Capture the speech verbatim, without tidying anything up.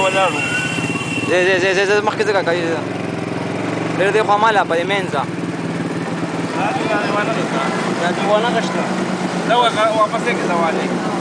ولاړو. زه زه زه زه مخکې ځکه کوي ډېر دی خوا ماله په دې منځه دا دې ونه غشته. دا دې ونه غشته دا واپس یې کې زوالې